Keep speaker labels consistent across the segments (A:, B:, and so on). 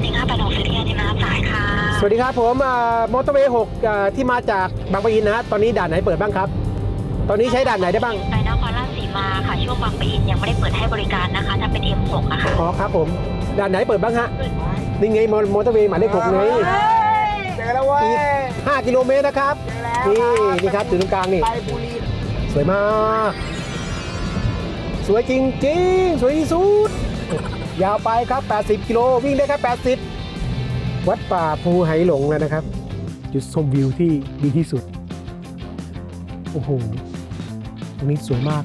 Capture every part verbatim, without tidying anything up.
A: สี่ห้าแปดหกสี่ที่น้ำสายค่ะ
B: สวัสดีครับผมมอเตอร์เวย์หกที่มาจากบางปะอินนะฮะตอนนี้ด่านไหนเปิดบ้างครับตอนนี้ใช้ด่านไหนได้บ้าง
A: ไปนครราชสีมาค่ะช่วงบางปะอินยังไม่ได้เปิดให้บริการนะคะถ้าเป็น เอ็ม หก อะค่ะ
B: อ๋อครับผมด่านไหนเปิดบ้างฮะนี่ไงมอเตอร์เวย์หมายเลขหกไง
C: เจอแล้วเว้ย
B: ห้ากิโลเมตรนะครับนี่นี่ครับจุดตรงกลางนี่สวยมากสวยจริงๆสวยที่สุดยาวไปครับแปดสิบกิโลวิ่งได้แค่แปดสิบวัดป่าภูไหหลงแล้วนะครับจุดชมวิวที่ดีที่สุดโอ้โหตรงนี้สวยมาก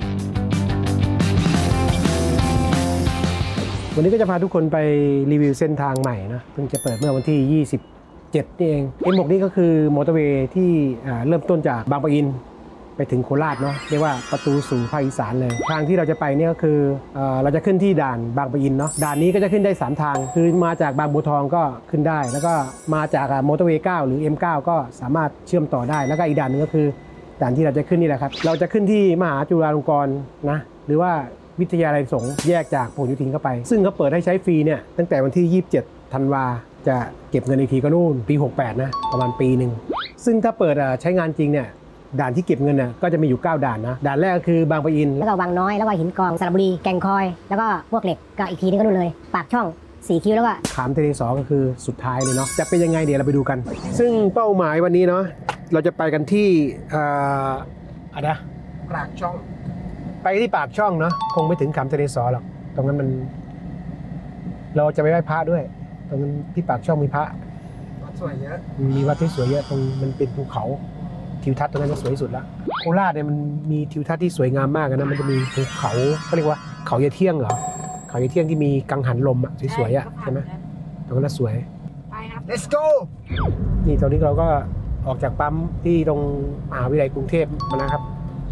B: วันนี้ก็จะพาทุกคนไปรีวิวเส้นทางใหม่นะเพิ่งจะเปิดเมื่อวันที่ยี่สิบเจ็ดนี่เอง เอ็ม หก นี่ก็คือมอเตอร์เวย์ที่เริ่มต้นจากบางปะอินไปถึงโคราชเนาะเรียกว่าประตูสู่ภาคอีสานเลยทางที่เราจะไปเนี่ยก็คือเราจะขึ้นที่ด่านบางปะอินเนาะด่านนี้ก็จะขึ้นได้สามทางคือมาจากบางบัวทองก็ขึ้นได้แล้วก็มาจากมอเตอร์เวย์เก้าหรือ เอ็ม เก้า ก็สามารถเชื่อมต่อได้แล้วก็อีกด่านนึงก็คือด่านที่เราจะขึ้นนี่แหละครับเราจะขึ้นที่มหาจุฬาลงกรณ์นะหรือว่าวิทยาลัยสงฆ์แยกจากพหลโยธินเข้าไปซึ่งเขาเปิดให้ใช้ฟรีเนี่ยตั้งแต่วันที่ยี่สิบเจ็ดธันวาจะเก็บเงินอีกทีก็นู่นปีหกแปดนะประมาณปีหนึ่งซึ่งถ้าเปิดใช้งานจริงเนี่ยด่านที่เก็บเงินน่ะก็จะมีอยู่เก้าด่านนะด่านแรกก็คือบางปะอิน
D: แล้วก็บางน้อยแล้วก็หินกองสระบุรีแก่งคอยแล้วก็พวกเหล็กก็อีกทีนึงก็นู่นเลยปากช่องสี่คิ้วแล้วก็
B: ขามทะเลสอก็คือสุดท้ายเลยเนาะจะเป็นยังไงเดี๋ยวเราไปดูกันซึ่งเป้าหมายวันนี้เนาะเราจะไปกันที่อะไรนะ
C: ปากช่อง
B: ไปที่ปากช่องเนาะคงไม่ถึงขามทะเลสอหรอกตรงนั้นมันเราจะไปไหว้พระด้วยตรงนั้นที่ปากช่องมีพระ
C: วัดสวยเยอะ
B: มีวัดที่สวยเยอะตรงมันเป็นภูเขาทิวทัศน์ตรงนั้นจะสวยที่สุดแล้วโคราชเนี่ยมันมีทิวทัศน์ที่สวยงามมากนะมันจะมีภูเขาเขาเรียกว่าเขายายเที่ยงเหรอเขายายเที่ยงที่มีกังหันลมอ่ะสวยๆอ่ะใช่ไหมตรงนั้นสวย
C: ไปครับ let's go
B: นี่ตอนนี้เราก็ออกจากปั๊มที่ตรงมหาวิทยาลัยกรุงเทพมานะครับ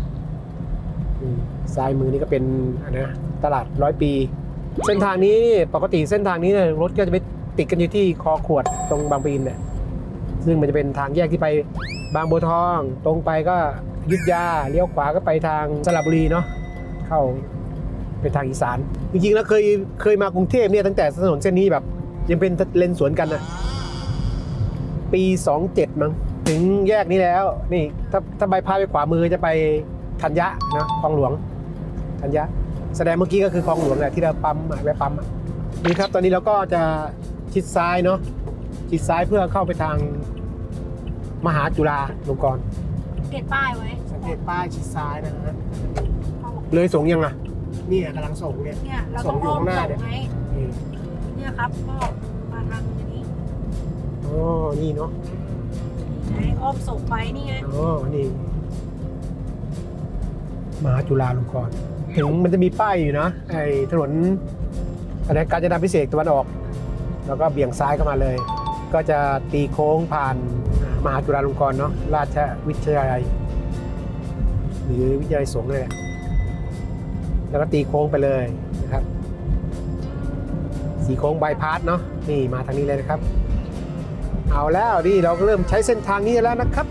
B: ซ้ายมือนี่ก็เป็นอะไรนะตลาดร้อยปีเส้นทางนี้ปกติเส้นทางนี้เนี่ยรถก็จะไปติดกันอยู่ที่คอขวดตรงบางปะอินเนี่ยซึ่งมันจะเป็นทางแยกที่ไปบางบัวทองตรงไปก็อยุธยาเลี้ยวขวาก็ไปทางสระบุรีเนาะเข้าไปทางอีสานจริงๆแล้วเคยเคยมากรุงเทพเนี่ยตั้งแต่ถนนเส้นนี้แบบยังเป็นเลนสวนกันนะปีสองเจ็ดมั้งถึงแยกนี้แล้วนี่ถ้าถ้าใบพาไปขวามือจะไปธัญญะนะคลองหลวงธัญญะแสดงเมื่อกี้ก็คือคลองหลวงแหละที่เราปั๊มแวะปั๊มนี่ครับตอนนี้เราก็จะชิดซ้ายเนาะชิดซ้ายเพื่อเข้าไปทางมหาจุฬาลงกรณ์
E: สังเกตป้ายไว้
C: สังเกตป้ายชิดซ้ายนะฮะ
B: เลยส่งยังอ่ะ
C: นี่กำลังส่งเนี่ย
E: เนี่ยเราต้องอ้อมส่งไหมเนี่ยครับก็มาทางนี้
B: อ๋อนี่เนาะ
E: อ้อมส่งไปนี่ไง
B: อ๋อนี่มหาจุฬาลงกรณ์ถึงมันจะมีป้ายอยู่นะไอ้ถนนอะไรกาญจนาภิเษกตะวันออกแล้วก็เบี่ยงซ้ายเข้ามาเลยก็จะตีโค้งผ่านมหาจุฬาลงกรณ์เนาะราชวิทยาลัยหรือวิทยาลัยสงฆ์เลยแล้วก็ตีโค้งไปเลยนะครับสีโค้งบายพาสเนาะนี่มาทางนี้เลยนะครับเอาแล้วดิเราก็เริ่มใช้เส้นทางนี้แล้วนะครับ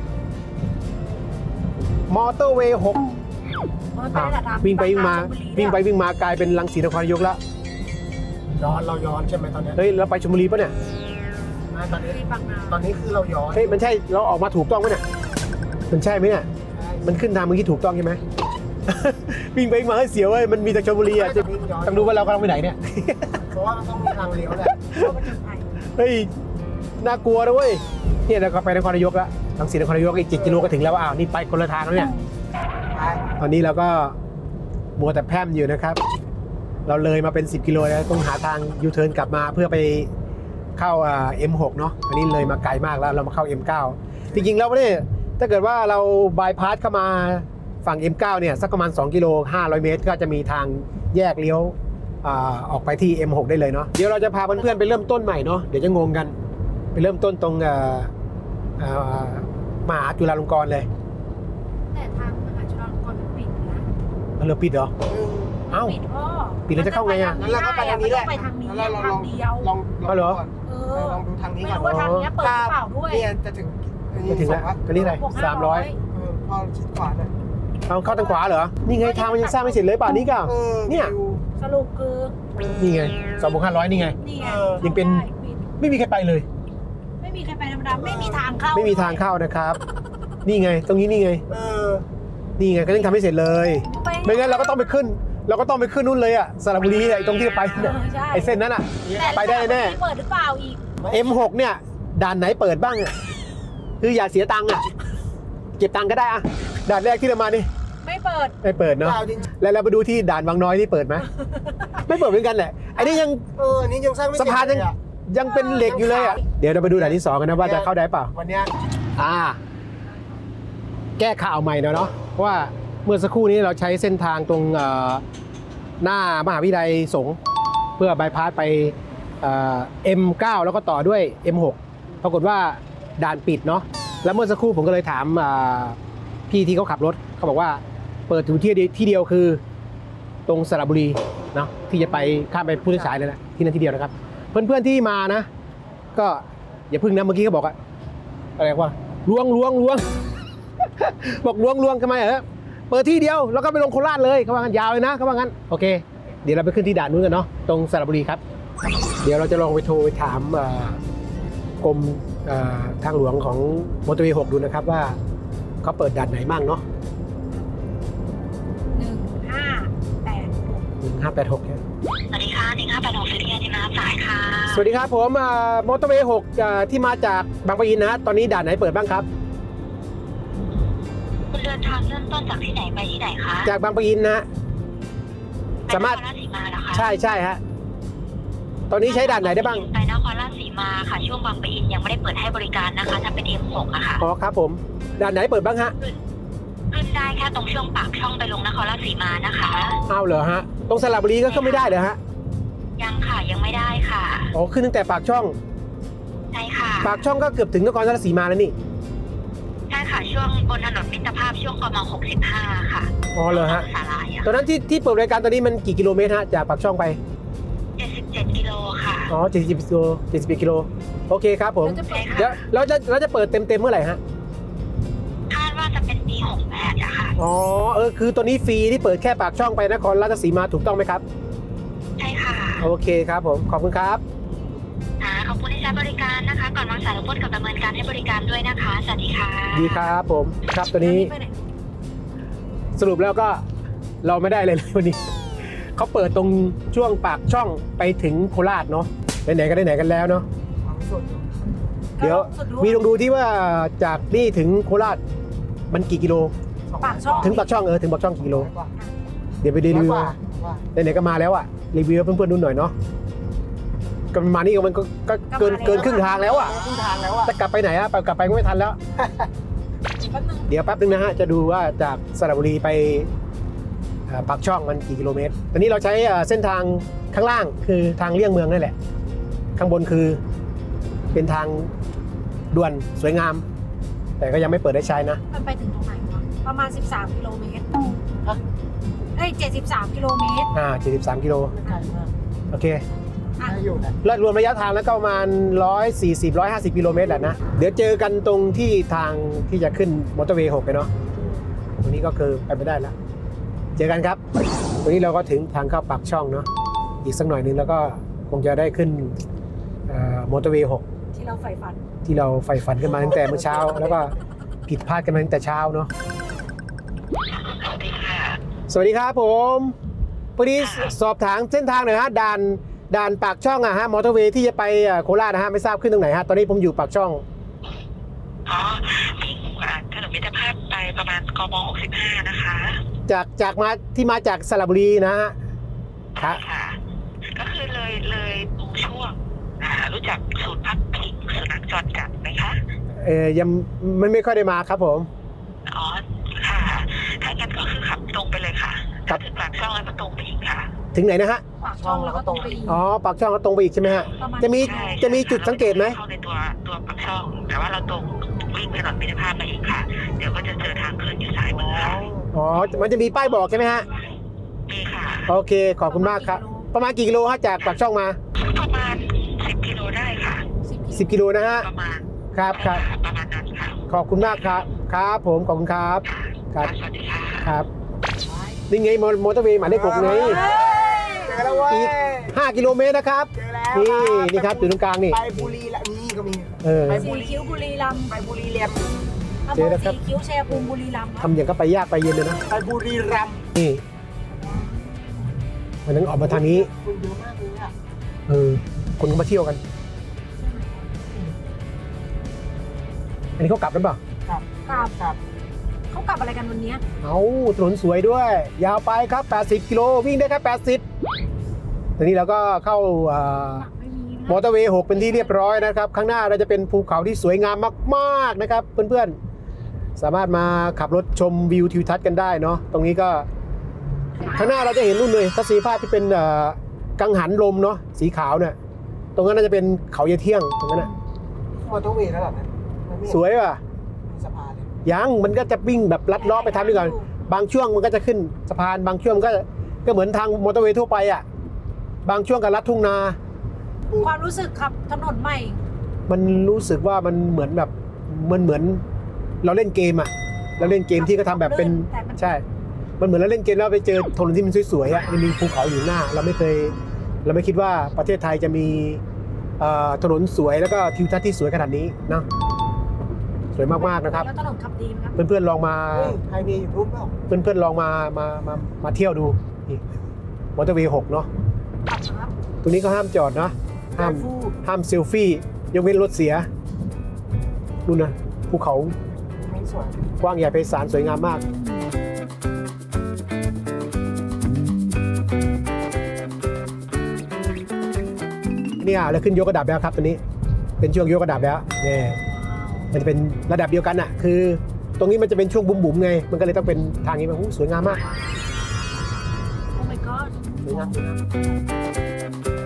B: มอเตอร์เวย์หกวิ่งไปวิ่งมาวิ่งไปวิ่งมากลายเป็นรังสีนครนายกแล้ว
C: ย้อนเราย้อนใช่ไหมตอนนี้
B: เฮ้ยเราไปชลบุรีปะเนี่ย
C: ตอนนี้ตอนนี้คือเราย้อน
B: เฮ้ยมันใช่เราออกมาถูกต้องไหมเนี่ยมันใช่ไหมเนี่ยมันขึ้นทางเมื่อกี้ถูกต้องใช่ไหมวิ่งไปวิ่งมาให้เสียวเว้ยมันมีแต่ชลบุรีอ่ะจะต้องดูว่าเรากำลังไปไหนเนี่ย
C: เพราะว่าต้องมีทางเลี้ยวแหละ
B: เฮ้ยน่ากลัวนะเว้ยเนี่ยเราก็ไปนครนายกแล้วรังสีนครนายกอีกเจ็ดกิโลก็ถึงแล้วอ้าวนี่ไปคนละทางแล้วเนี่ยตอนนี้เราก็มัวแต่แพร่มอยู่นะครับเราเลยมาเป็นสิบกิโลแล้วต้องหาทางยูเทิร์นกลับมาเพื่อไปเข้า เอ็ม หก เนาะอันนี้เลยมาไกลมากแล้วเรามาเข้า เอ็ม เก้า จริงๆแล้วเนี่ยถ้าเกิดว่าเราบายพาสเข้ามาฝั่ง เอ็ม เก้า เนี่ยสักประมาณสองกิโลห้าร้อยเมตรก็จะมีทางแยกเลี้ยวออกไปที่ เอ็ม หก ได้เลยเนาะเดี๋ยวเราจะพาเพื่อนๆไปเริ่มต้นใหม่เนาะเดี๋ยวจะงงกันไปเริ่มต้นตรงมหาจุฬาลงกรณ์เลย
E: แต่ทางมหาจุฬาลงกรณ์มันปิดนะ
B: เราปิดเหรอเอ้า
E: ปิดพ่อ
B: ปิดแล้วจะเข้าไงอ่ะ
C: งั้นเราก็ไปทางนี้แหละ
E: ไปทางนี้ทางเดียว
C: ลอง
B: ลองเหรอ
E: เออ
C: ลองดูทางนี้ก่อน
E: ไม่รู้ว่าทางนี้เปิดหรือเปล่าด้วย
C: เนี่ยจะถึง
B: จะถึงแล้วตอนนี้อะไรสามร้อย
C: พอชิดขวาเลย
B: เอาเข้าทางขวาเหรอนี่ไงทางมันยังสร้างไม่เสร็จเลยป่ะนี่ก็เนี่ย
E: สรุปคือ
B: นี่ไงสองพันห้าร้อยนี่ไงยังเป็นไม่มีใครไปเลย
E: ไม่มีใครไปธรรมดาไม่มีทางเข้า
B: ไม่มีทางเข้านะครับ นี่ไงตรงนี้นี่ไง
C: เออ
B: นี่ไงก็ต้องทำให้เสร็จเลย
E: ไป
B: ไม่งั้นเราก็ต้องไปขึ้น เราก็ต้องไปขึ้นนู่นเลยอะสระบุรีไอ้ตรงที่ไปเนี่ย
E: เออใช่
B: ไอ้เส้นนั้นอะไปได้แน่
E: เปิดหรือเปล่าอีก
B: เอ็มหก เนี่ยด่านไหนเปิดบ้างอะคืออย่าเสียตังค์อะเก็บตังค์ก็ได้อะด่านแรกที่เรามานี่
E: ไม่เปิด
B: ไม่เปิดเนาะ
C: ดาวดิน
B: แล้วเราไปดูที่ด่านวังน้อยนี่เปิดไหม ไม่เปิดเหมือนกันแหละอันนี้ยัง
C: เออ นี่ยังสร้างไม่เส
B: สะ
C: ร็จ
B: พานยัง
C: เลยอะ
B: ยังเป็นเหล็กอยู่เลยอะเดี๋ยวเราไปดูด่านที่สองกันนะว่าจะเข้าได้เปล่า
C: วันเนี้ย
B: อ่า แก้ข่าวใหม่หน่อยเนาะเพราะว่าเมื่อสักครู่นี้เราใช้เส้นทางตรงเอ่อหน้ามหาวิทยาลัยสงฆ์เพื่อบายพาสไปเอ่อ เอ็ม เก้า แล้วก็ต่อด้วย เอ็ม หก ปรากฏว่าด่านปิดเนาะแล้วเมื่อสักครู่ผมก็เลยถามอ่าพี่ที่เขาขับรถเขาบอกว่าเปิดอยู่ที่เดียวที่เดียวคือตรงสระบุรีเนาะที่จะไปข้ามไปพุทธสายเลยนะที่นั่นที่เดียวนะครับ เพื่อนๆที่มานะ ก็อย่าพึ่งนะเมื่อกี้เขาบอกอะอะไรว่าล้วงล้วงล้วง บอกล้วงล้วงทำไมเหรอเปิดที่เดียวแล้วก็ไปลงโคราชเลยเขาว่างั้นยาวเลยนะเขาว่างั้นโอเคเดี๋ยวเราไปขึ้นที่ด่านนู้นกันเนาะตรงสระบุรีครับ เดี๋ยวเราจะลองไปโทรไปถามเอ่อกรมเอ่อทางหลวงของมอเตอร์เวย์หกดูนะครับว่าเขาเปิดด่านไหนบ้างเนาะ
E: หนึ่งห้าแปดหก
B: หนึ่งห้าแปดหกเนี่ย
A: สวัสดีค่ะหนึ่งห้าแปดหกสิทธิการที่มารับสายค่ะ
B: สวัสดีครับผมเอ่อมอเตอร์เวย์หกเอ่อที่มาจากบางปะอินนะฮะตอนนี้ด่านไหนเปิดบ้างครับ
A: คุณเดินทางเริ่มต้นจากที่ไหนไปที่ไหนคะ
B: จากบางปะอินนะฮะ สามารถ
A: ไปนครราชสีมาเหรอคะ
B: ใช่ใช่ฮะตอนนี้ใช้ด่านไหนได้บ้าง
A: ไปนครราชสีมาค่ะช่วงบางปะอินยังไม่ได้เปิดให้บริการนะคะถ้าเป็น เอ็ม หก อะค่ะ
B: อ๋อครับผมด่านไหนเปิดบ้างฮะ
A: ขึ้นได้แค่ตรงช่วงปากช่องไปลงนครราชสีมานะคะ
B: เอาเหรอฮะตรงสระบุรีก็เข้าไม่ได้เหรอฮะ
A: ยังค่ะยังไม่ได้ค่ะ
B: อ๋อขึ้นตั้งแต่ปากช่อง
A: ใช่ค่ะ
B: ปากช่องก็เกือบถึงนครราชสีมาแล้วนี่
A: ใช่ค่ะช่วงบนถนนมิตรภาพช่วงกมหกสิบห้าค่ะ
B: อ๋อเหรอฮะ
A: สาลายอะ
B: ตอนนั้นที่ที่เปิดรายการตอนนี้มันกี่กิโลเมตรฮะจากปากช่องไป
A: เจ็ดสิบเจ็ดกิโลค่ะ
B: อ๋อเจ็ดสิบกิโลเจ็ดสิบกิโลโอเคครับผม
E: เราจะเปิด
B: เดี๋ยวเราจะเราจะเปิดเต็มเต็มๆเมื่อไหร่ฮะ
A: คาดว่าจะเป็นปีหกแปดอะค่ะ
B: อ๋อเออคือตัวนี้ฟรีที่เปิดแค่ปากช่องไปนครราชสีมาถูกต้องไหมครับ
A: ใช่ค่ะ
B: โอเคครับผมขอบคุณครับ
A: อ่าขอบคุณที่ใช้บริการนะคะ ก่อนวางสายรบกวนกับดำเนินการให้บริการด้วยนะคะ สวัสดีค่ะ
B: ดีครับผมครับตัวนี้
E: ไปไหน
B: สรุปแล้วก็เราไม่ได้เลยเลยวันนี้เขาเปิดตรงช่วงปากช่องไปถึงโคราชเนาะไหนๆก็ได้ไหนกันแล้วเนาะ
C: ความสุด
B: เดี๋ยว
E: สุด
B: มีลองดูที่ว่าจากนี่ถึงโคราชมันกี่กิโล
E: ปากช่อง
B: ถึงปากช่องเออถึงปากช่องกี่กิโล
C: ร้อยกว่า
B: เดี๋ยวไปรีวิว
C: ร้อยกว่าว่า
B: ไหนๆก็มาแล้วอะรีวิวให้เพื่อนๆดูหน่อยเนาะก็ประมาณนี้ก็มันก็ก็เกินเกินครึ่งทางแล้วอะ
C: ครึ่งทางแล้วอ่ะ
B: จะกลับไปไหนอะไปกลับไปก็ไม่ทันแล้ว
E: แป๊บนึง
B: เดี๋ยวแป๊บนึงนะฮะจะดูว่าจากสระบุรีไปเอ่อปากช่องมันกี่กิโลเมตร ตอนนี้เราใช้เอ่อเส้นทางข้างล่างคือทางเลี่ยงเมืองนั่นแหละ ข้างบนคือเป็นทางด่วนสวยงาม แต่ก็ยังไม่เปิดได้ใช้นะ
E: มันไปถึงตรงไหนวะประมาณสิบสามกิโลเมตรเอ้ยเจ็ดสิบสามกิโลเมตร
B: อ่าเจ็ดสิบสามกิโล
C: ไม่ไกลมาก
B: โอเค
C: ได้อยู่แหละ
B: แล้วรวมระยะทางแล้วก็ประมาณหนึ่งร้อยสี่สิบ หนึ่งร้อยห้าสิบกิโลเมตรแหละนะ เดี๋ยวเจอกันตรงที่ทางที่จะขึ้นมอเตอร์เวย์หกไปเนาะ ตรงนี้ก็คือไปไม่ได้แล้ว เจอกันครับ ตรงนี้เราก็ถึงทางเข้าปากช่องเนาะ อีกสักหน่อยนึงแล้วก็คงจะได้ขึ้นเอ่อมอเตอร์เวย์หก
E: ที่เราใฝ่ฝัน
B: ที่เราใฝ่ฝันกันมาตั้งแต่เมื่อเช้า แล้วก็ผิดพลาดกันมาตั้งแต่เช้าเนาะ
A: สวัสดีค่ะ
B: สวัสดีครับผมพอดีสอบถามเส้นทางหน่อยฮะด่านด่านปากช่องอะฮะมอเตอร์เวย์ที่จะไปเอ่อโคราชนะฮะไม่ทราบขึ้นตรงไหนฮะตอนนี้ผมอยู่ปากช่อง
A: อ๋อวิ่งอ่าถนนมิตรภาพไปประมาณกมหกสิบห้านะคะ
B: จากจากมาที่มาจากสระบุรีนะฮะครับ
A: ค่ะ ก็คือเลยเลยตรงช่วงอ่ารู้จักศูนย์พักพิงสุนัขจรจัดไหมคะ
B: เออยังมันไม่ค่อยได้มาครับผม
A: อ๋อ ค่ะ ถ้างั้นก็คือขับตรงไปเลยค่ะ
B: ครับ
A: ถึงปากช่องแล้วก็ตรงไปอีกค่ะ
B: ถึงไหนนะฮะ
E: ปากช่องแล้วก็ตรงไปอีก
B: อ๋อปากช่องก็ตรงไปอีกใช่ไหมฮะ
E: ประมาณ
B: จะมี
A: ใช่
B: จะมีจุดสังเกตไหม
A: เข้าในตัวตัวปากช่อง แต่ว่าเราตรงวิ่งถนนมิตรภาพไปอีกค่ะ เดี๋ยวก็จะเจอทางขึ้นอยู่ซ้ายมือค่ะ
B: อ๋อมันจะมีป้ายบอกใช่ไหมฮะ
A: นี่ค่ะ
B: โอเคขอบคุณมากครับ ประมาณกี่กิโลฮะจากปากช่องมา
A: ประมาณสิบกิโลได้ค่ะ
B: สิบกิโลนะฮะ
A: ประมาณ
B: ครับครับ
A: ประมาณนั้นค่ะ
B: ขอบคุณมากครับครับผมขอบคุณครับครับ
A: สวัสดีค่ะ
B: ครับนี่ไงมอมอเตอร์เวย์หมายเลขหกไง
C: เจอแล้วเว้ย
B: อีกห้ากิโลเมตรนะครับ
C: เจอแล้วแล้ว
B: นี่นี่ครับอยู่ตรงกลางนี่
C: ไปบุรีละนี่ก็มี
B: เออ
C: ไป
E: สีคิ้วบุรีรัมย์
C: ไปบุรีเรียม
E: อำ
B: เจ
E: เภ
B: อ
E: อ
B: แล้วครับ
E: สีคิ้วชัยภูมิบุรีรัมย์ครับ
B: ทำอย่างก็ไปยากไปเย็นเลยนะ
C: ไปบุรีรัมย์
B: นี่วันนั้นออกมาทางนี้
C: คนเยอะมากเลยอ่ะ
B: เออคนก็มาเที่ยวกัน อันนี้เขากลับกันเปล่า
C: ครับ
E: กลับ
C: ครับ
E: เขากลับอะไรกันวันเนี้ย
B: เอาถนนสวยด้วย ยาวไปครับ แปดสิบ กิโลวิ่งได้แค่แปดสิบตอนนี้เราก็เข้าอ่า
E: ไม่มีนะ
B: มอเตอร์เวย์หกเป็นที่เรียบร้อยนะครับ ข้างหน้าเราจะเป็นภูเขาที่สวยงามมากๆนะครับ เพื่อนๆ สามารถมาขับรถชมวิวทิวทัศน์กันได้เนาะตรงนี้ก็ข้างหน้าเราจะเห็นนู่นเลยทัศนียภาพที่เป็นเอ่อกังหันลมเนาะสีขาวเนี่ยตรงนั้นน่าจะเป็นเขาเยเที่ยงตรงนั้นนะ
C: มอเตอร์เวย์แล้วเหรอเนี่ยมันไม่เห็น
B: สวยว่ะ
C: มีสะพานเลย
B: ยังมันก็จะวิ่งแบบลัดเลาะไปทำด้วยกันบางช่วงมันก็จะขึ้นสะพานบางช่วงมันก็ก็เหมือนทางมอเตอร์เวย์ทั่วไปอ่ะบางช่วงก็ลัดทุ่งนา
E: ความรู้สึกขับถนนใหม่
B: มันรู้สึกว่ามันเหมือนแบบมันเหมือนเราเล่นเกมอ่ะเราเล่นเกมที่ก็ทำแบบเป็น
E: แต่มัน
B: ใช่ มันเหมือนเราเล่นเกมแล้วไปเจอถนนที่มันสวยๆอ่ะมันมีภูเขาอยู่หน้า เราไม่เคย เราไม่คิดว่าประเทศไทยจะมีเอ่อถนนสวยแล้วก็ทิวทัศน์ที่สวยขนาดนี้เนาะสวยมากๆนะครับ
E: แล้วถนนขับดีไหมครับ
B: เพื่อนๆลองมา
C: เฮ้ยไฮเวย์อยู่รุ่นเปล่า
B: เพื่อนๆลองมามามามาเที่ยวดูนี่มอเตอร์เวย์หกเนาะ
E: ขับครับ
B: ตรงนี้ก็ห้ามจอดนะห้าม
C: ฟู
B: ห้ามเซลฟี่ยกเว้นรถเสียนู่นนะภูเขา
C: ไม่สวย
B: กว้างใหญ่ไพศาลสวยงามมากเนี่ยแล้วขึ้นยกระดับแล้วครับตัวนี้เป็นช่วงยกระดับแล้วเนี่ยมันจะเป็นระดับเดียวกันอ่ะคือ ตรงนี้มันจะเป็นช่วงบุ๋มๆไงมันก็เลยต้องเป็นทางนี้มันสวยงามมาก
E: โอ้ my god
B: สวยงามสวยงาม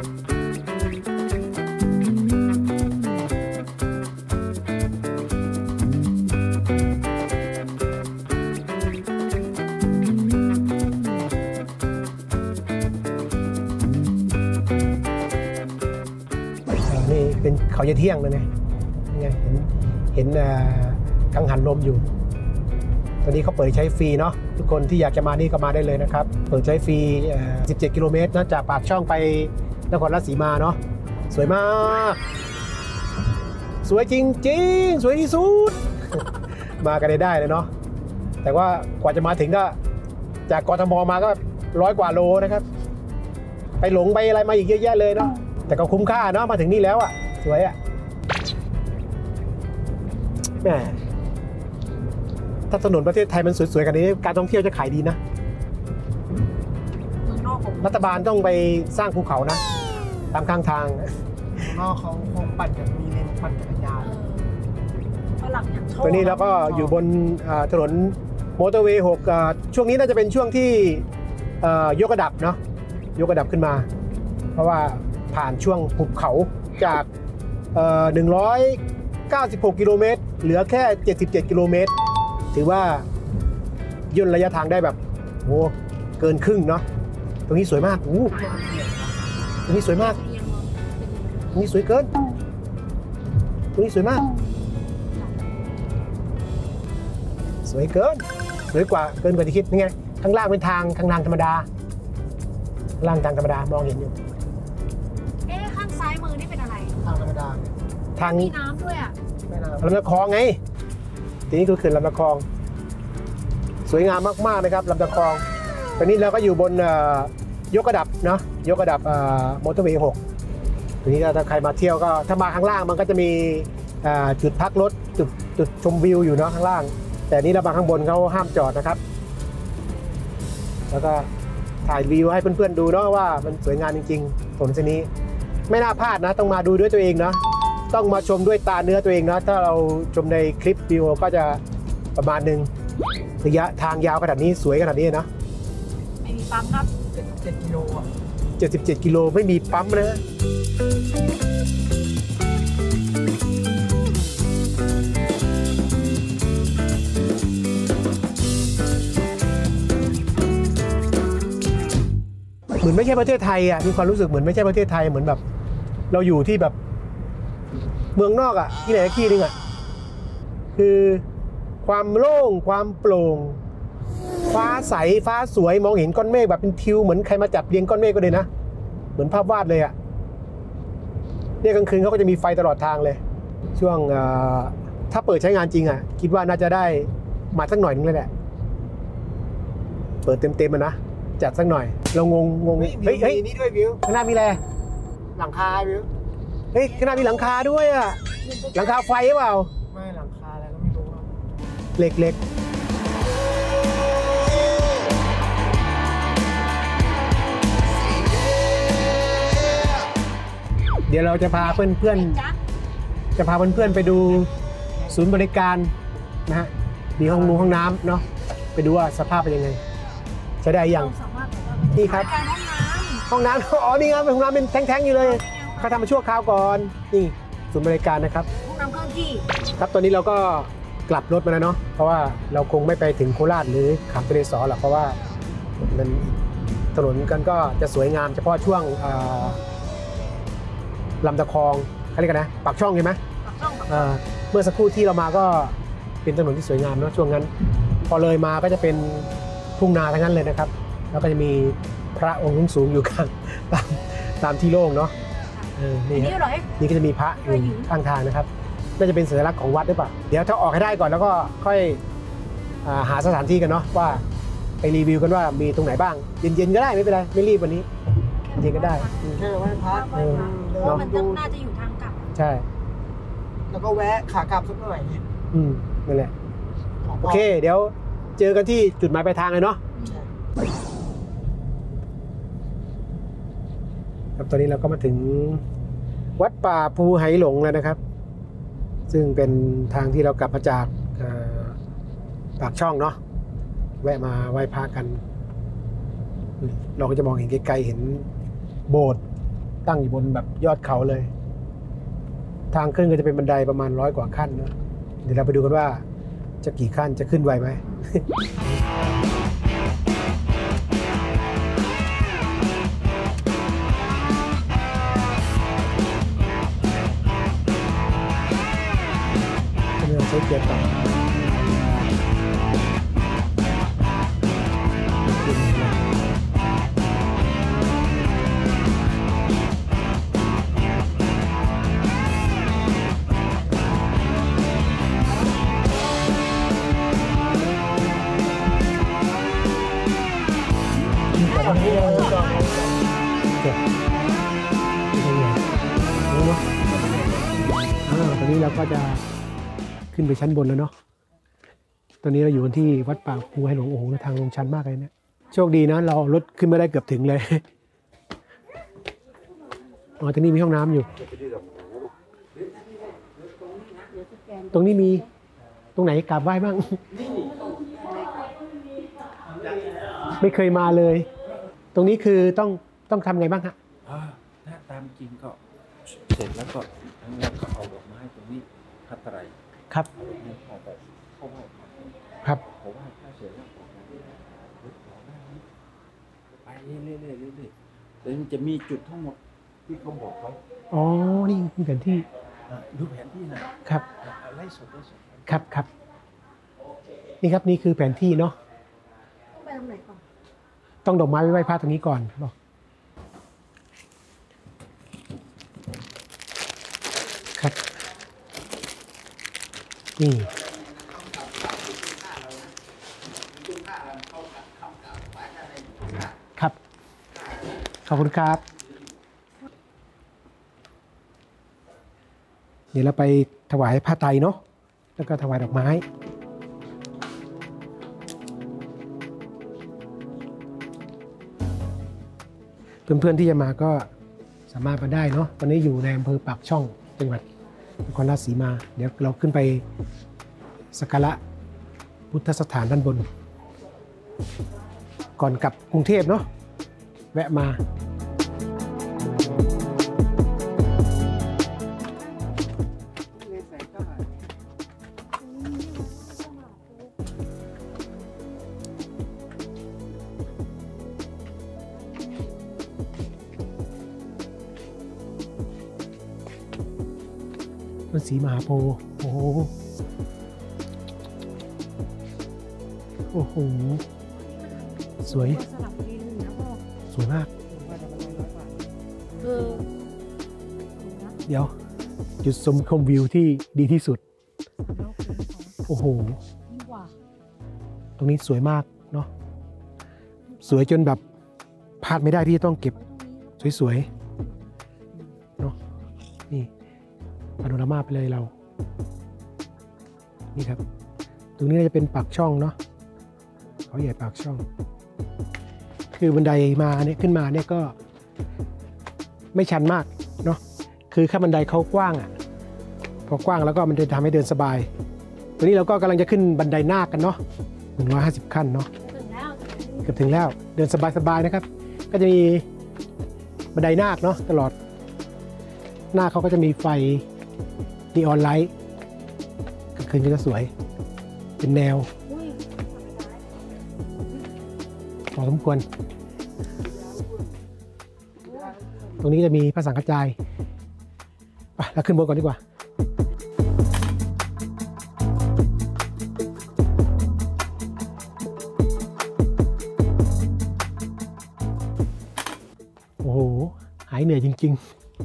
B: นี่เป็นเขาเยเที่ยงเลยไงนี่ไงเห็นเห็นอ่ากังหันลมอยู่ ตอนนี้เขาเปิดใช้ฟรีเนาะทุกคนที่อยากจะมานี่ก็มาได้เลยนะครับ เปิดใช้ฟรีเอ่อสิบเจ็ด กิโลเมตรนะจากปากช่องไปนครราชสีมาเนาะสวยมาก สวยจริงๆ สวยที่สุด มากันได้เลยเนาะแต่ว่ากว่าจะมาถึงก็จากกทมมาก็ร้อยกว่าโลนะครับ ไปหลงไปอะไรมาอีกเยอะแยะเลยเนาะแต่ก็คุ้มค่าเนาะมาถึงนี่แล้วอ่ะสวยอ่ะแหมถ้าถนนประเทศไทยมันสวยๆกันนี้การท่องเที่ยวจะขายดีนะ
E: เมืองนอกผม
B: รัฐบาลต้องไปสร้างภูเขานะ ตามข้างทาง
C: นอกเขาคงปั่นกันมีเลนปั่นจักรยาน
E: เออฝรั่งอย่างชอบ
B: ตอนนี้เราก็อยู่บนอ่าถนนมอเตอร์เวย์หกอ่าช่วงนี้น่าจะเป็นช่วงที่อ่ายกระดับเนาะยกระดับขึ้นมา เพราะว่าผ่านช่วงภูเขาจากเอ่อหนึ่งร้อยเก้าสิบหกกิโลเมตรเหลือแค่เจ็ดสิบเจ็ดกิโลเมตรถือว่าย่นระยะทางได้แบบโอ้เกินครึ่งเนาะตรงนี้สวยมากอู้ตรงนี้สวยมาก
E: เรียงมอง
B: ตรงนี้สวยเกินตรงนี้สวยมาก สวยเกินสวยกว่าเกินกว่าที่คิดนี่ไงข้างล่างเป็นทางข้างล่างธรรมดาข้างล่างทางธรรมดามองเห็นอยู่
E: เอ๊ะข้างซ้ายมือนี่เป็นอะไร
C: ทางธรรมดา
B: ทาง
E: มีน้ำด้วยอ่ะ
C: แม่น้
B: ลำตะคองไงทีนี้คือเขื่อนลำตะคอง สวยงามมากๆนะครับลำตะคองตอนนี้เราก็อยู่บนเอ่อยกระดับเนาะยกระดับมอเตอร์เวย์หกทีนี้ถ้าใครมาเที่ยวก็ถ้ามาข้างล่างมันก็จะมีอ่าจุดพักรถจุดจุดชมวิวอยู่เนาะข้างล่าง แต่นี่เรามาข้างบนเขาห้ามจอดนะครับ แล้วก็ถ่ายวิวให้เพื่อนๆดูเนาะว่ามันสวยงามจริงๆถนนเส้นนี้ไม่น่าพลาดนะต้องมาดูด้วยตัวเองเนาะต้องมาชมด้วยตาเนื้อตัวเองนะถ้าเราชมในคลิปวิวก็จะประมาณหนึ่งระยะทางยาวขนาดนี้สวยขนาดนี้นะ
E: ไม่มีปั๊มครับ
C: ำเจ็ดเจ็ดกิโลอ่ะ
B: เจ็ดสิบเจ็ดกิโลไม่มีปั๊มนะเหมือนไม่ใช่ประเทศไทยอ่ะมีความรู้สึกเหมือนไม่ใช่ประเทศไทยเหมือนแบบ เราอยู่ที่แบบเมืองนอกอ่ะที่ไหนที่นึงอ่ะคือความโล่งความโปร่งฟ้าใสฟ้าสวยมองเห็นก้อนเมฆแบบเป็นทิวเหมือนใครมาจับเรียงก้อนเมฆก็เลยนะเหมือนภาพวาดเลยอ่ะเนี่ยกลางคืนเขาก็จะมีไฟตลอดทางเลย ช่วงถ้าเปิดใช้งานจริงอ่ะคิดว่าน่าจะได้มาสักหน่อยนึงเลยแหละเปิดเต็มๆมันนะจัดสักหน่อยเรางงงง
C: เฮ้ย
B: เฮ้ย
C: มีนี่ด้วยวิว
B: ข้างหน้ามีอะไร
C: หลังคาวิว
B: เฮ้ยข้างหน้ามีหลังคาด้วยอ่ะหลังคาไฟหรือเปล่า
C: ไม่หลังคาอะไรก็ไม่รู้อะ
B: เหล็กเหล็กเดี๋ยวเราจะพาเพื่อนเพื่อนๆจะพาเพื่อนเพื่อนๆไปดูศูนย์บริการนะฮะมีห้องนูห้องน้ำเนาะไปดูว่าสภาพเป็นยังไงใช้ได้ยัง
E: เราสามารถ
B: นี่ครับ
E: การห้องน้
B: ห้องน้ำ อ๋อนี่ครับห้องน้ำเป็นแท้งๆอยู่เลย
E: ำ
B: เขาทำมาชั่วคราวก่อนนี่ศูนย์บริการนะครับ
E: ห้องน้ำเคลื่อนที่
B: ครับตอนนี้เราก็กลับรถมาแล้วเนาะเพราะว่าเราคงไม่ไปถึงโคราชหรือขามทะเลสอหรอกเพราะว่ามันถนนกันก็จะสวยงามเฉพาะช่วงอ่าลำตะคองเขาเรียกกันนะปากช่องใช่ไหม
E: ปากช่อง
B: อ่าเมื่อสักครู่ที่เรามาก็เป็นถนนที่สวยงามเนาะช่วงนั้น พอเลยมาก็จะเป็นทุ่งนาทั้งนั้นเลยนะครับ แล้วก็จะมีพระองค์สูงๆอยู่ข้าง ตามตามที่โล่งเนาะเออนี่
E: นี่
B: ฮะ
E: เหรอ
B: นี่ก็จะมีพระอยู่ข้างทางนะครับน่าจะเป็นสัญลักษณ์ของวัดหรือเปล่าเดี๋ยวถ้าออกให้ได้ก่อนแล้วก็ค่อยอ่าหาสถานที่กันเนาะว่าไปรีวิวกันว่ามีตรงไหนบ้างเย็นๆก็ได้ไม่เป็นไรไม่รีบวันนี้เย็นก็ได้อืม
C: แค่ไหว้พระ
E: ไหว้พระเพราะว่ามันต้องน่าจะอยู่ทางกลับ
B: ใช่
C: แล้วก็แวะขากลับสักหน่อย
B: อืมนั่นแหละ
C: ของ
B: โอเค เดี๋ยวเจอกันที่จุดหมายปลายทางเลยเนาะครับตอนนี้เราก็มาถึงวัดป่าภูไหหลงแล้วนะครับ ซึ่งเป็นทางที่เรากลับมาจากเอ่อปากช่องเนาะแวะมาไหว้พระกันอืมเราก็จะมองเห็นไกลๆเห็นโบสถ์ตั้งอยู่บนแบบยอดเขาเลย ทางขึ้นก็จะเป็นบันไดประมาณร้อยกว่าขั้นเนาะเดี๋ยวเราไปดูกันว่าจะกี่ขั้นจะขึ้นไหวไหม ก็ไม่ต้องใช้เกียร์ต่ำตอนนี้เราก็จะขึ้นไปชั้นบนแล้วเนาะ ตอนนี้เราอยู่กันที่วัดป่าภูไหหลงโอ้โหทางลงชันมากเลยเนี่ย โชคดีนะเรารถขึ้นมาได้เกือบถึงเลย อ๋อตรงนี้มีห้องน้ำอยู่ ตรงนี้มีตรงไหนกราบไหว้บ้าง ไม่เคยมาเลย ตรงนี้คือต้องต้องทำไงบ้างฮะ
F: อ่าถ้าตามจริงก็เสร็จแล้วก็ทั้งนั้นก็เอาดอกไม้ตรงนี้พัตไตร
B: ครับ
F: เอาดอกไม้เอาไปเข้าไหว้พระ
B: ครับ
F: เพราะว่าถ้าเสร็จแล้วออกมาไปเรื่อยๆเรื่อยๆเรื่อยๆแล้วมันจะมีจุดทั้งหมดที่เขาบอกไว้
B: อ๋อ นี่คือแผนที่
F: อ่ะดูแผนที่นะครับ อ่ะไล่สดไล่สด
B: ครับครับ นี่ครับนี่คือแผนที่เนาะ
E: ไปทางไหนก่อน
B: ต้องดอกไม้ไว้ไหว้พระตรงนี้ก่อนบอกครับ นี่ ครับ ขอบคุณครับ เดี๋ยวเราไปถวายผ้าไตรเนาะ แล้วก็ถวายดอกไม้ เพื่อนๆที่จะมาก็สามารถมาได้เนาะ ตอนนี้อยู่ในอำเภอปากช่องจังหวัดนครราชสีมา เดี๋ยวเราขึ้นไปสักการะพุทธสถานด้านบน ก่อนกลับกรุงเทพเนาะ แวะมา ต้นสีมหาโพธิ์โอ้โห โอ้โห สวย
E: สลับดินนะพ่อ
B: สวยมาก
E: เออดูนะ
B: เดี๋ยวจุดชมชมวิวที่ดีที่สุด โอ้โห ตรงนี้สวยมากเนาะสวยจนแบบพลาดไม่ได้ที่จะต้องเก็บสวยๆเนาะนี่พาโนรามาไปเลยเรานี่ครับตรงนี้จะเป็นปากช่องเนาะเขาใหญ่ปากช่อง คือบันไดมาเนี่ยขึ้นมาเนี่ยก็ไม่ชันมากเนาะคือข้าบันไดเขากว้างอ่ะพอกว้างแล้วก็มันจะทำให้เดินสบายตอนนี้เราก็กำลังจะขึ้นบันไดนาคกันเนาะหนึ่งร้อยห้าสิบขั้นเนาะเกือบถึงแล้วเดินสบายๆนะครับก็จะมีบันไดนาคเนาะตลอดหน้าเขาก็จะมีไฟนีออนไลท์กลางคืนก็จะสวยเป็นแนวพอสมควรตรงนี้จะมีพระสังฆจายไปแล้วขึ้นบนก่อนดีกว่าโอ้โหหายเหนื่อยจริง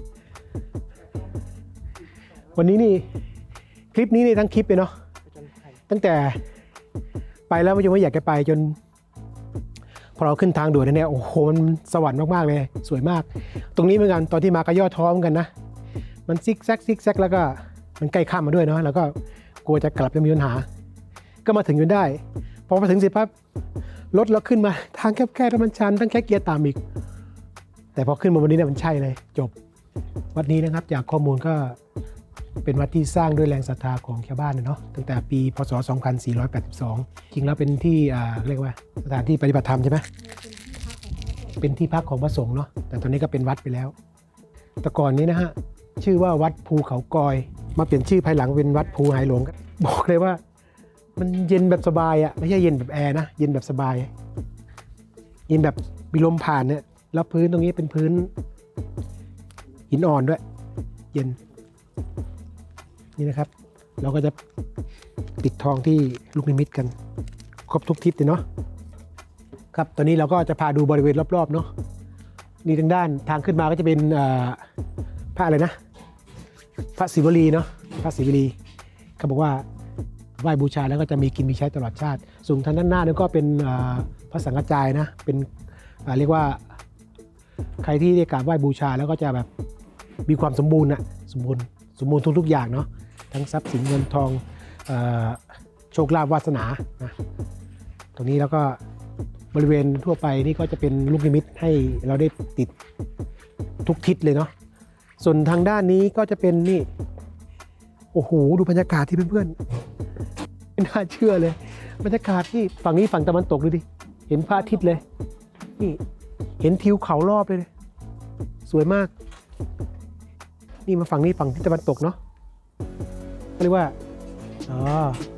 B: ๆวันนี้นี่คลิปนี้นี่ทั้งคลิปเลยเนาะตั้งแต่ไปแล้วมันยังไม่อยากจะไปจนพอเราขึ้นทางด่วนเนี่ยโอ้โหมันสวรรค์มากๆเลยสวยมากตรงนี้เหมือนกันตอนที่มาก็ย่อท้อเหมือนกันนะมันซิกแซกซิกแซกแล้วก็มันใกล้ค่ำมาด้วยเนาะแล้วก็กลัวจะกลับจะมีปัญหาก็มาถึงจนได้พอมาถึงสิปั๊บรถเราขึ้นมาทางแคบๆแล้วมันชันต้องแค่เกียร์ตามอีกแต่พอขึ้นมาวันนี้เนี่ยมันใช่เลยจบวัดนี้นะครับจากข้อมูลก็เป็นวัดที่สร้างด้วยแรงศรัทธาของชาวบ้านเนาะตั้งแต่ปีพศสองพันสี่ร้อยแปดสิบสองจริงแล้วเป็นที่อ่าเรียกว่าสถานที่ปฏิบัติธรรมใช่ไหมเป็นที่พักของพระสงฆ์เนาะแต่ตอนนี้ก็เป็นวัดไปแล้วแต่ก่อนนี้นะฮะชื่อว่าวัดภูเขากอยมาเปลี่ยนชื่อภายหลังเป็นวัดภูหายหลวงบอกเลยว่ามันเย็นแบบสบายอ่ะไม่ใช่เย็นแบบแอร์นะเย็นแบบสบายเย็นแบบมีลมผ่านเนี่ยแล้วพื้นตรงนี้เป็นพื้นหินอ่อนด้วยเย็นนี่นะครับเราก็จะปิดทองที่ลูกนิมิตกันครบทุกทิศเลยเนาะครับตอนนี้เราก็จะพาดูบริเวณรอบๆเนาะนี่ทางด้านทางขึ้นมาก็จะเป็นพระอะไรนะพระศิวลีเนาะพระศิวลีเขาบอกว่าไหว้บูชาแล้วก็จะมีกินมีใช้ตลอดชาติส่วนทางด้านหน้านี่ก็เป็นพระสังฆจายนะเป็นเรียกว่าใครที่ได้กราบไหว้บูชาแล้วก็จะแบบมีความสมบูรณ์อะสมบูรณ์สมบูรณ์ทุกๆอย่างเนาะทั้งทรัพย์สินเงินทองโชคลาภวาสนานะตรงนี้แล้วก็บริเวณทั่วไปนี่ก็จะเป็นลูกนิมิตให้เราได้ติดทุกทิศเลยเนาะส่วนทางด้านนี้ก็จะเป็นนี่โอ้โหดูบรรยากาศที่เพื่อนๆไม่น่าเชื่อเลยบรรยากาศที่ฝั่งนี้ฝั่งตะวันตกดูดิเห็นพระอาทิตย์เลยนี่เห็นทิวเขารอบเลยสวยมากนี่มาฝั่งนี้ฝั่งที่ตะวันตกเนาะเรียกว่าอ๋อ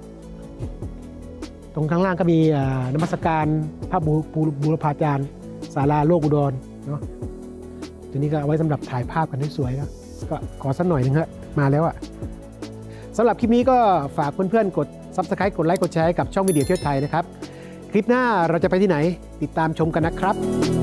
B: ตรงข้างล่างก็มีนมัสการพระบูรพาจารย์ศาลาโลกอุดรเนาะตัวนี้ก็เอาไว้สำหรับถ่ายภาพกันให้สวยนะก็ขอสักหน่อยนึงฮะมาแล้วอะสำหรับคลิปนี้ก็ฝากเพื่อนๆกด ซับสไครบ์ กดไลค์กดแชร์กับช่องวิดีโอเที่ยวไทยนะครับคลิปหน้าเราจะไปที่ไหนติดตามชมกันนะครับ